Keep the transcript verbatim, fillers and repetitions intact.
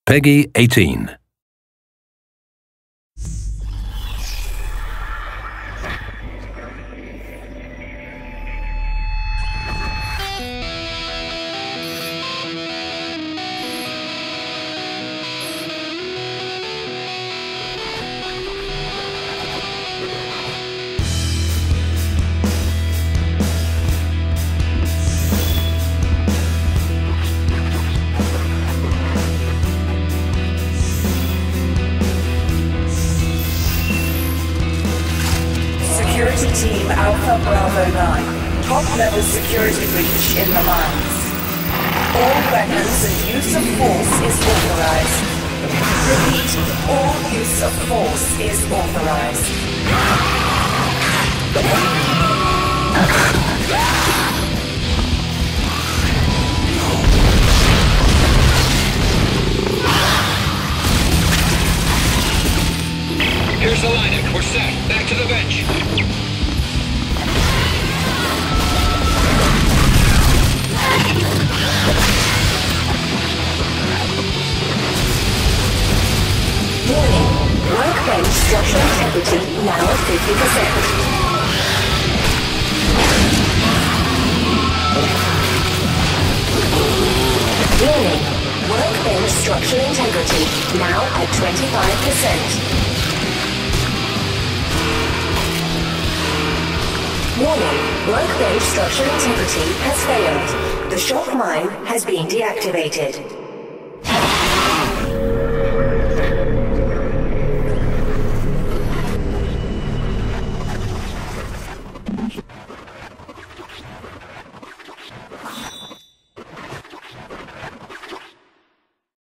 Peggy eighteen. Security Team Alpha Bravo nine. Top-level security breach in the mines. All weapons and use of force is authorized. Repeat, all use of force is authorized. Here's the lineup. We're set. Back to the bench. Warning. Workbench structural integrity now at fifty percent. Warning. Workbench structural integrity now at twenty-five percent. Warning, workbench structural integrity has failed. The shock mine has been deactivated.